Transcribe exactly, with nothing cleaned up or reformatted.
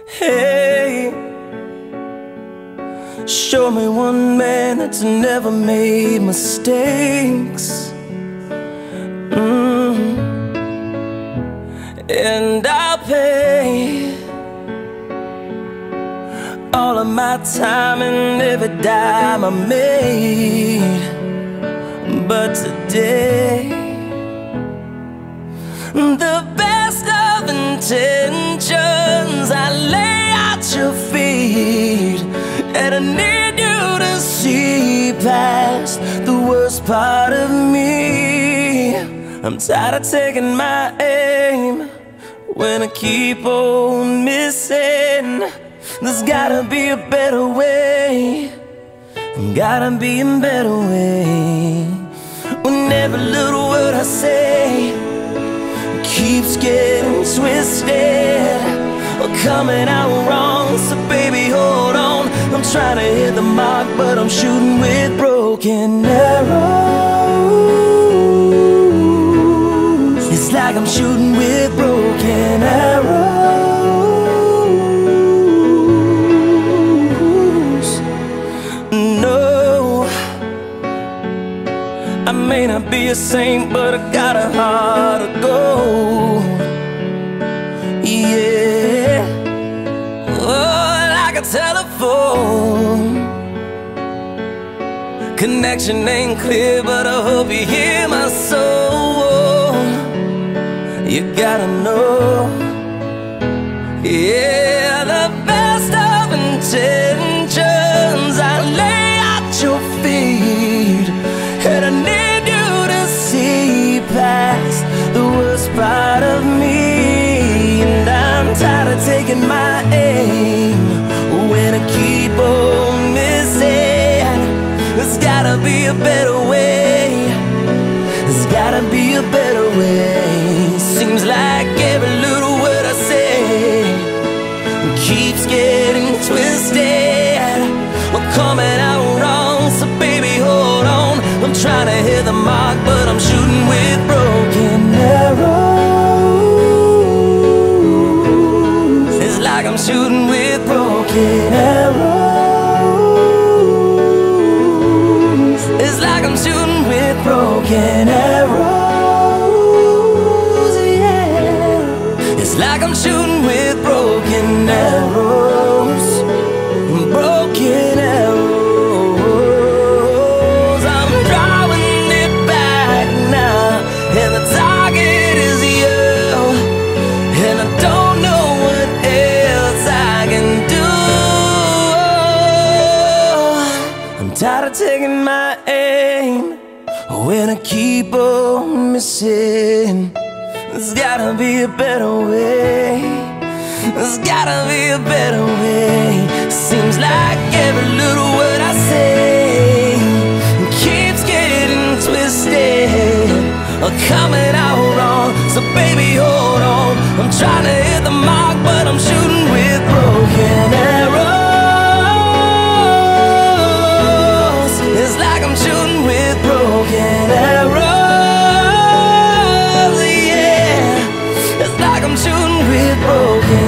Hey, show me one man that's never made mistakes, mm. And I'll pay all of my time and every dime I made. But today, the best of intentions I lay at your feet, and I need you to see past the worst part of me. I'm tired of taking my aim when I keep on missing. There's gotta be a better way, gotta be a better way. When every little word I say keeps getting twisted or coming out wrong, so baby hold on. I'm trying to hit the mark, but I'm shooting with broken arrows. It's like I'm shooting with broken arrows. No, I may not be a saint, but I got a heart of gold. Yeah, oh, like a telephone connection ain't clear, but I hope you hear my soul. You gotta know, yeah, the best of intentions I lay at your feet, and I need you to see past the worst part of me. And I'm tired of taking my aim when I keep on missing. There's gotta be a better way, there's gotta be a better way. Seems like every little word I say keeps getting twisted or coming out wrong, so baby hold on. I'm trying to hit the mark, but I'm shooting with broken arrows. It's like I'm shooting with broken arrows. It's like I'm shooting with broken arrows, yeah. It's like I'm shooting with broken arrows, broken arrows. Tired of taking my aim when I keep on missing. There's gotta be a better way, there's gotta be a better way. Seems like every little word I say keeps getting twisted or coming out wrong, so baby hold on. I'm trying to hit the mark, but I'm shooting with broken arrows. It's like I'm shooting with broken arrows, yeah. It's like I'm shooting with broken